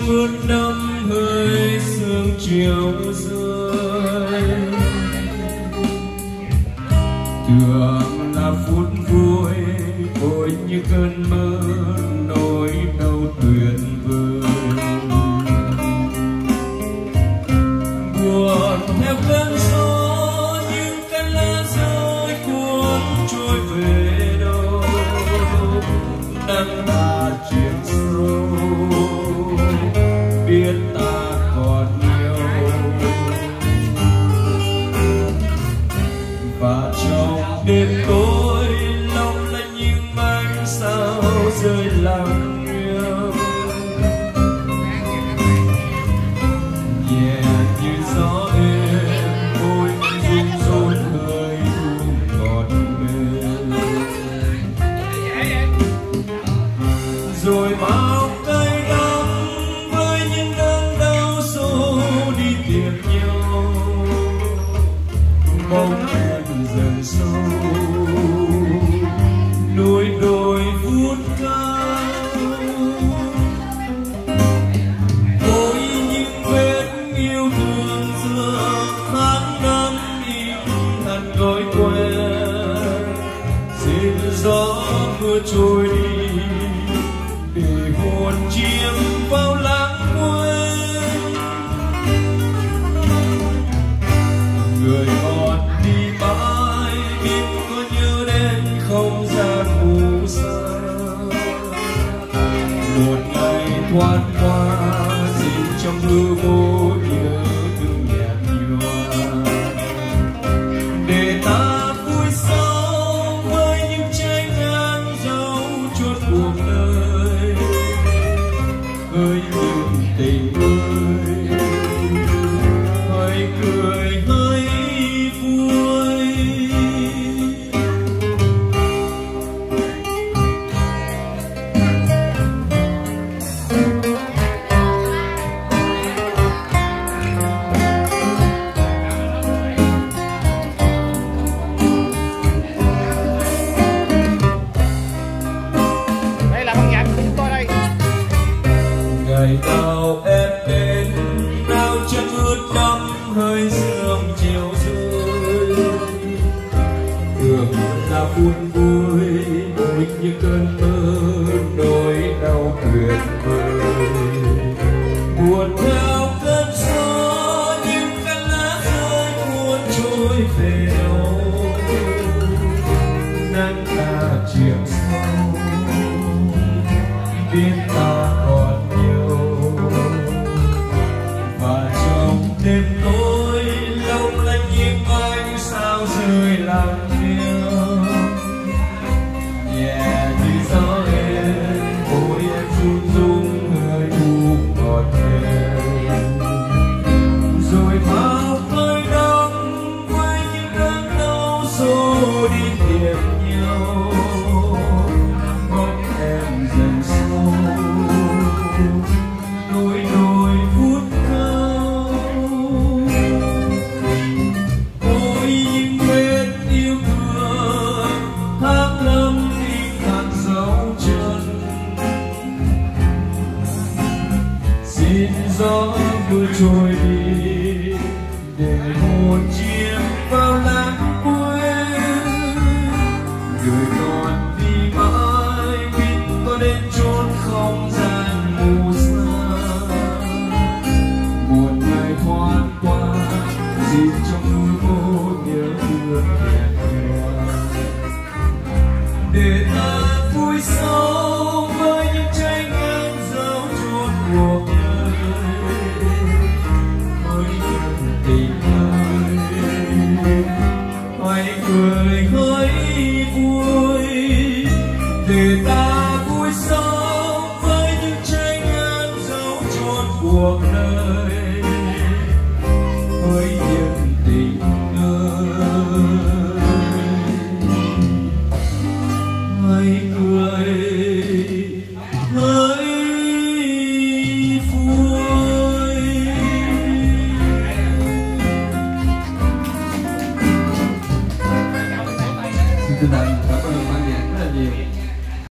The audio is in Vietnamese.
trăng ướt đẫm hơi sương chiều rơi. Thường là phút vui ôi như cơn mơ nỗi đau tuyệt vời. Buồn theo cơn gió những cánh lá rơi cuốn trôi về đâu. Nắng đã chuyển sâu biết ta còn yêu. Và trong đêm tối long lanh những ánh sao rơi lặng nghiêng. Nhẹ như gió êm ôi rung rốn hơi ru ngọt mềm. Rồi bao cây đắng với những đớn đau xô đi tìm nhau. Bóng em dần sâu núi đồi vút cao. Ôi những vết yêu thương giữa tháng năm im hẳn gói quen. Xin gió mưa trôi đi để hồn chìm vào lãng quên. Người còn đi mãi biết có nhớ đến không gian u xa. Một ngày thoáng qua xin trong hư vô nhớ thương nhạt nhòa. Để ta vui sống với những trái ngang dấu chốt cuộc đời. Hỡi những tình ơi hãy cười hãy vui. Đây là ban nhạc của chúng tôi đây. Ngày nào em đến nào chân ướt đẫm hơi sương chiều rơi. Thường là phút vui ôi như cơn mơ nỗi đau tuyệt vời. Buồn theo cơn gió những cánh lá rơi cuốn trôi về đâu. Nắng đã chiều sâu biết ta còn nhiều. Và trong đêm tối long lanh những ánh sao rơi lặng nghiêng. Nhẹ như gió êm ôi em run rung hơi u ngọt mềm. Rồi bao cơn đắng với những đớn đau xô đi tìm nhau. Bóng em dần sâu nỗi đồi vút cao. Ôi những vết yêu thương tháng năm in hẳn dấu chân. Xin gió mưa trôi đi để hồn chìm vào lãng quên. Người còn đi mãi biết có đến chốn không gian mù xa. Một ngày thoáng qua dịp trong núi vô nhớ thương nhạt nhòa. Để ta vui sống với những trái ngang dấu chốt cuộc đời. Hỡi những tình ơi hãy cười hãy vui. Để ta vui sống với những trái ngang dấu chốt cuộc đời. Hỡi những tình ơi hãy cười hãy vui. Xin chân thành cảm ơn ban nhạc rất là nhiều.